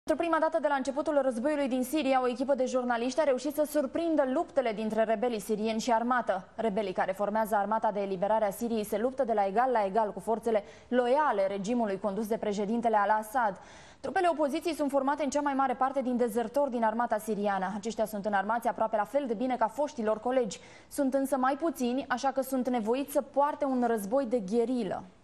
Pentru prima dată de la începutul războiului din Siria, o echipă de jurnaliști a reușit să surprindă luptele dintre rebelii sirieni și armată. Rebelii care formează Armata de Eliberare a Siriei se luptă de la egal cu forțele loiale regimului condus de președintele al-Assad. Trupele opoziției sunt formate în cea mai mare parte din dezertori din armata siriană. Aceștia sunt înarmați aproape la fel de bine ca foștilor colegi. Sunt însă mai puțini, așa că sunt nevoiți să poarte un război de gherilă.